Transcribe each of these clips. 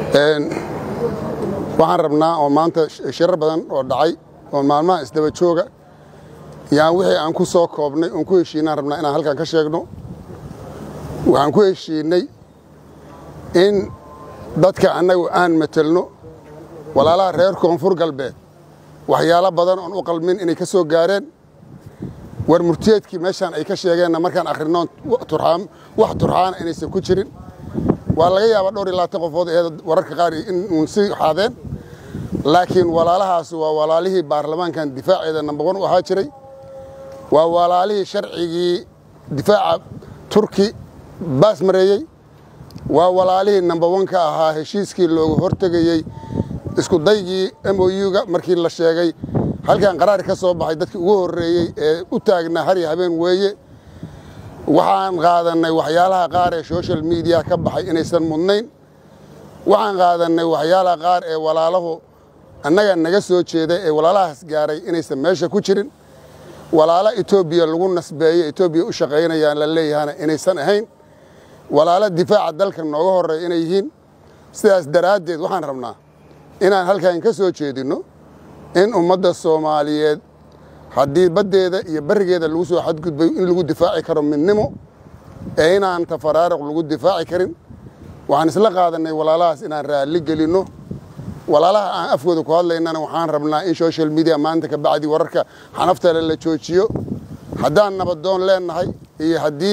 waxaan rabnaa oo maanta shirar badan oo dhacay oo maalmaha isdaba jooga yaan wixii aan ku soo koobnay oo ku heshiinaan rabnaa inaan halkan ka sheegno waxaan ku heshiinay in dadka annagu aan metelno walaalaha reer koonfur galbeed waxyaalo badan oo u qalmin inay ka soo gaareen war murtiyeedkii meeshaan ay ka sheegeenna markaan akhrino wax turxaan inaysan ku jirin waa laga yaabaa dhowr iyo 20 qofood ee wararka qaar in uun si xaadeen laakiin walaalahaas waa walaalihii baarlamaankan difaaceeda number 1 u ahaa jiray waa walaalihii sharcigii difaaca turki baas mareeyay waa walaalihii number 1 ka ahaa heshiiskii loogu hortagayay isku daygii MOU-ga markii la sheegay halkan qaraar ka soo baxay dadkii ugu horeeyay ee u taagnaa har iyo habeen weeye waxaan qaadanay waxyaalaha qaar ee social media ka baxay inaysan mudnayn waxaan qaadanay waxyaalaha qaar ee walaalahu annaga naga soo jeeday ee walaalahaas gaaray inaysan meesha ku jirin walaala Itoobiya lagu nasbeeyay Itoobiya u shaqeynayaan la leeyahay inaysan ahayn walaala difaaca dalka nooga horeeyay inay yihiin sidaas daraadeed waxaan rabnaa inaan halkan ka soo jeedino in ummadda Soomaaliyeed haddii badeeda iyo barigeeda lagu soo xadgudbay in lagu difaaci karo midnimo ee inaan tafaraaruq lagu difaaci karin waxaan isla qaadanay walaalahaas inaan raali gelino walaalaha aan afkooda ku hadlaynana waxaan rabnaa in social media maanta ka bacdi wararka xanafta la joojiyo haddaan nabadoon leenahay iyo haddii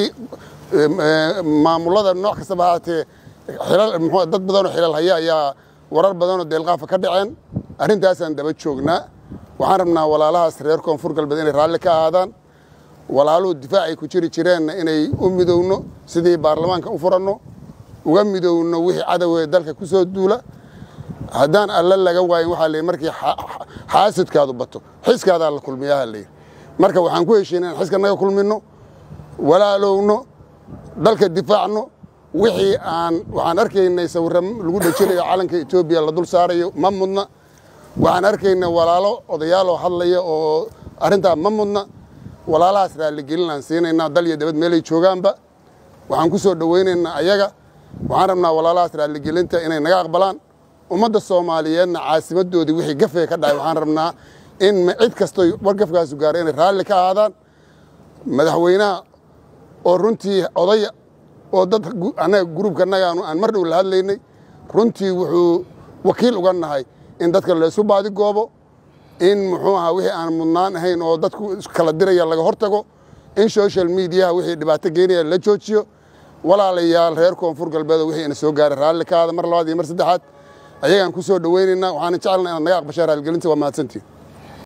maamulada nooc kasta bahaatee dad badan oo xilal haya ayaa warar badan oo deelqaafa ka dhaceen arrintaasaan daba joognaa waxaan rabnaa walaalahaas reer koonfur galbeed inay raalli ka ahaadaan walaaluhu difaacay ku jiri jireenna inay u midowno sidii baarlamaanka u furanno uga midowno wixii cadawee dalka ku soo duula haddaan alla laga waayin waxaa leeyahay markii xaasidkaadu bato xiskaadaa la kulmiyaa leeyahay marka waxaan ku heshiinay in xiska naga kulmino walaalowno dalka difaacno wixii waxaan arkaynay sawirro lagu dhajinayo calanka Itoobiya la dul saarayo ma mudna waxaan arkaynaa walaalo odayaal oo hadlaya oo arrinta ma mudna walaalahaas raali gelin aan siinaynaa dal iyo dibad meelay joogaanba waxaan ku soo dhaweynaynaa ayaga waxaan rabnaa walaalahaas raali gelinta inay naga aqbalaan ummadda Soomaaliyeedna caasimadoodii wixii gafay ka dhacay waxaan rabnaa in cid kasto wargafkaas gaaray inay raalli ka ahaadaan madaxweynaha oo runtii odaya oo dad anaga groupkanaga aan mar dhow la hadlaynay runtii wuxuu wakiil uga nahay in dadka la isku baadi goobo in muxuu ahaa wixii aan mudnaan ahayn oo dadku kala diraya laga hortago in social media wixii dhibaato geynaya la joojiyo walaalayaal reer koonfur galbeed wixii ina soo gaaray raalli ka ahaada mar labaad iyo mar saddexaad ayagaan ku soo dhaweynaynaa waxaan jecelnahay inaad naga aqbashaan raali gelinta waa mahadsantiin